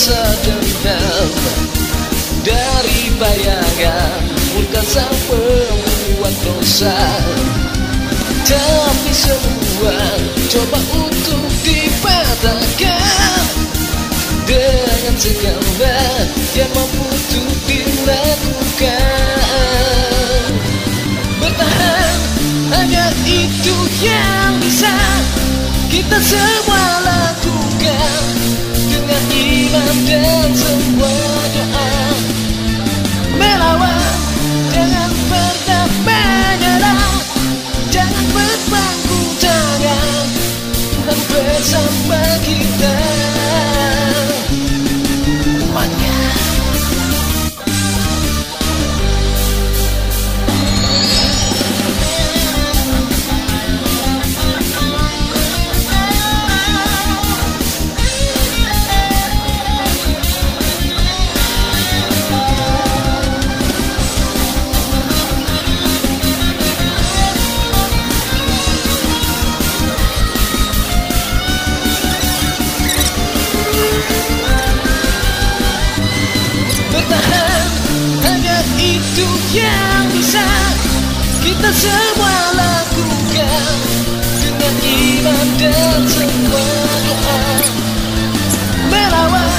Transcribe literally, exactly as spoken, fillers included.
rasa dendam dari bayangan murka sang pembuat dosa. Tapi semua coba untuk dipatahkan dengan segala yang mampu untuk dilakukan. Bertahan, hanya itu yang bisa kita semua lakukan dengan iman dan semua doa. Melawan, jangan pernah menyerah, jangan berpangku tangan dan bersama kita semuanya. Bertahan, hanya itu yang bisa kita semua lakukan dengan iman dan semua doa. Melawan,